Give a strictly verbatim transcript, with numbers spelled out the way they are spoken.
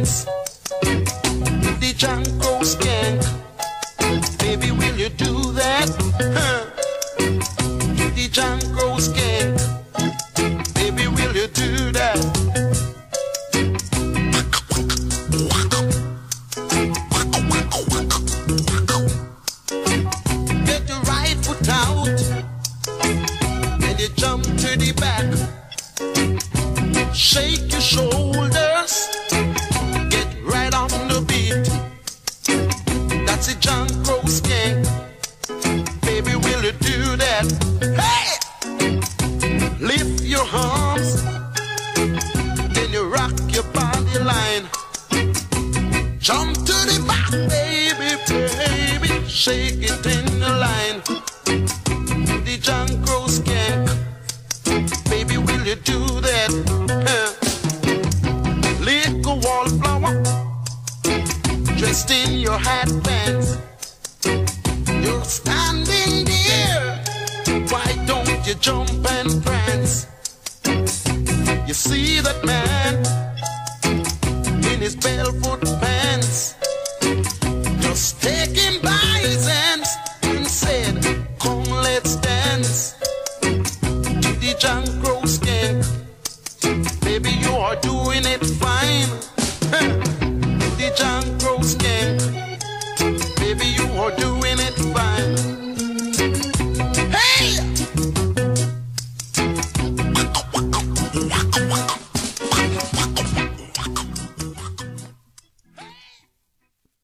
dance. The Janko Skank, baby, will you do that? Huh? The Janko Skank, baby, will you do that? Get your right foot out and you jump to the back. Shake your shoulders, get right on the beat. That's a Janko Skank, baby, will you do that? Hey! Lift your arms, then you rock your body line. Jump to the back, baby, baby, shake it in the line. The Janko Skank, baby, will you do that? Huh? Little wallflower, dressed in your hat pants. You're standing there, why don't you jump and prance? You see that man in his barefoot pants, just take him by his hands and said, come, let's dance. The Janko Skank, baby, you are doing it fine.